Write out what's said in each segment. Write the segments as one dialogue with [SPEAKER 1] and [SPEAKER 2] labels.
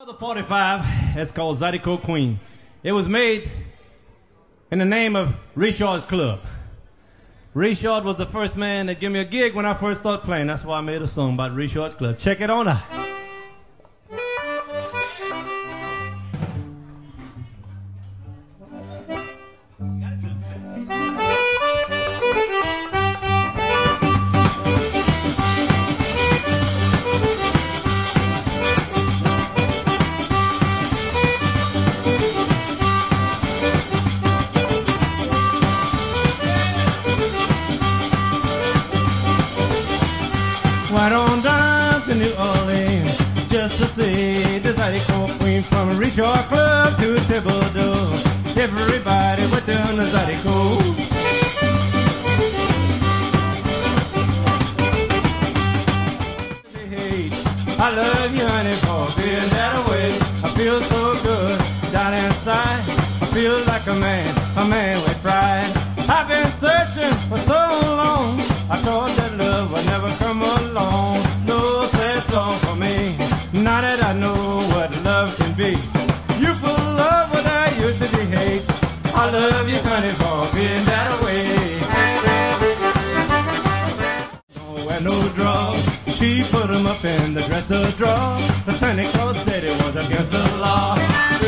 [SPEAKER 1] The 45 is called Zydeco Queen. It was made in the name of Richard's Club. Richard was the first man that gave me a gig when I first started playing. That's why I made a song about Richard's Club. Check it on out. Went on down to New Orleans just to see the Zydeco Queen. From Richard Club to Thibodeau, everybody went down to Zydeco. I love you, honey, for being that way. I feel so good down inside. I feel like a man with pride. I've been searching for so long. I thought that love would never come along. No sad song for me. Now that I know what love can be. You full of love what I used to be hate. I love you, honey, for being that way. Don't wear no drawers. She put them up in the dresser drawer. The Santa Claus said it was against the law.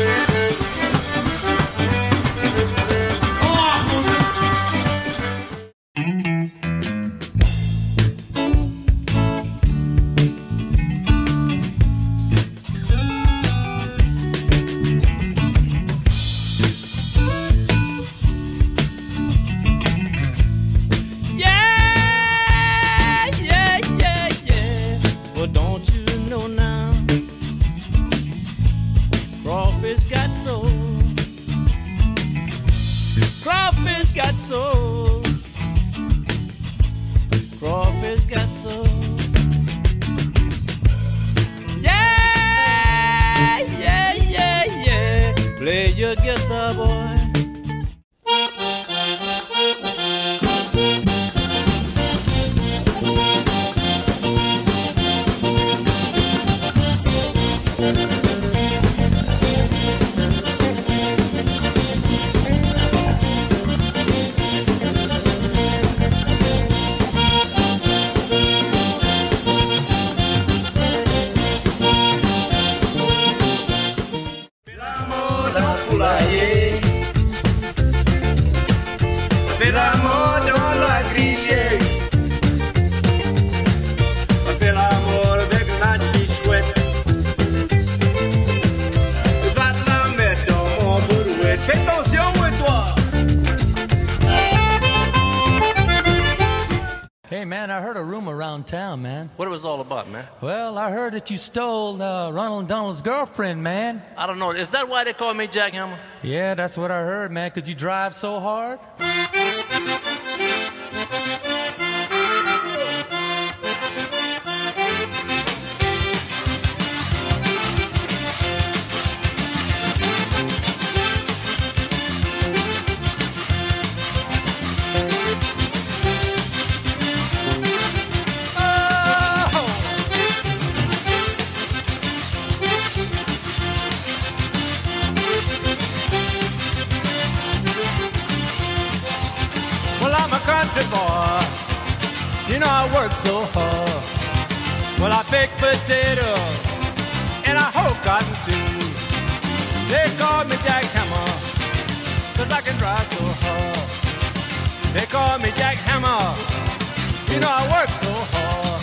[SPEAKER 1] Play your guitar, boy.
[SPEAKER 2] Fais l'amour dans la grille. Fais l'amour avec la chichouette. Va te la mettre dans mon bourouette. Fais attention à toi.
[SPEAKER 3] Hey man, I heard a rumor around town, man.
[SPEAKER 4] What it was all about, man?
[SPEAKER 3] Well, I heard that you stole Ronald Donald's girlfriend, man.
[SPEAKER 4] I don't know. Is that why they call me Jackhammer?
[SPEAKER 3] Yeah, that's what I heard, man. Could you drive so hard?
[SPEAKER 1] Country boy, you know I work so hard. Well, I bake potatoes and I hoe cotton too. They call me Jackhammer, 'cause I can drive so hard. They call me Jackhammer, you know I work so hard.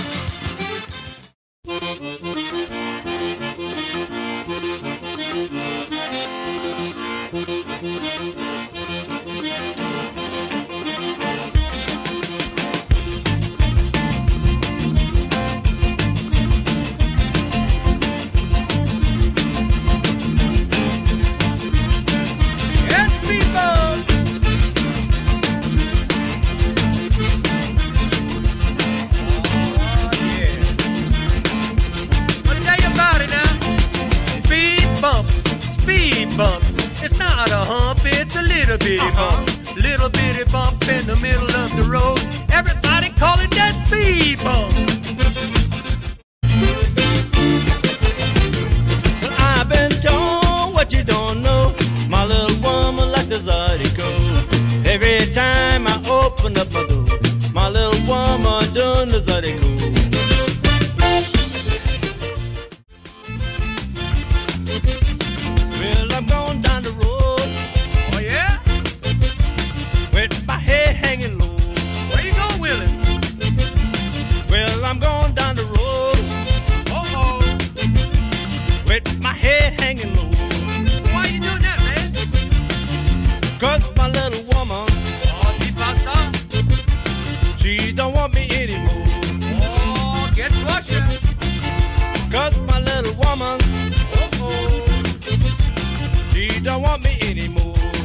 [SPEAKER 3] It's not a hump, it's a little bitty bump. Little bitty bump in the middle of the road. Everybody call it that speed bump.
[SPEAKER 2] open up my door. My little woman doing the zutty cool. Well, I'm going down the road.
[SPEAKER 3] Oh, yeah?
[SPEAKER 2] With my head hanging low.
[SPEAKER 3] Where you going, Willis?
[SPEAKER 2] Well, I'm going down the road.
[SPEAKER 3] Uh-oh.
[SPEAKER 2] With my head hanging low.
[SPEAKER 3] Why you doing that, man?
[SPEAKER 2] 'Cause my little woman,
[SPEAKER 3] Oh, keep outside.
[SPEAKER 2] she don't want me anymore.
[SPEAKER 3] Oh, get Russia.
[SPEAKER 2] 'Cause my little woman,
[SPEAKER 3] Uh-oh.
[SPEAKER 2] she don't want me anymore.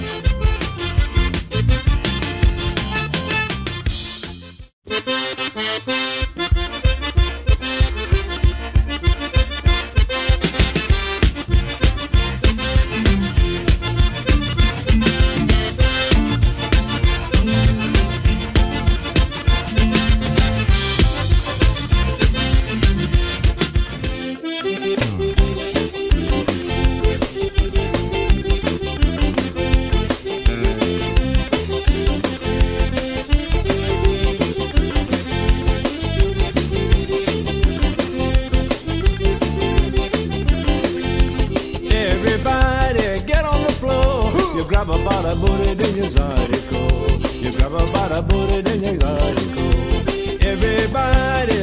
[SPEAKER 1] Everybody get on the floor. You grab a bada booty, then you zydeco. You grab a bada booty, then you zydeco. Everybody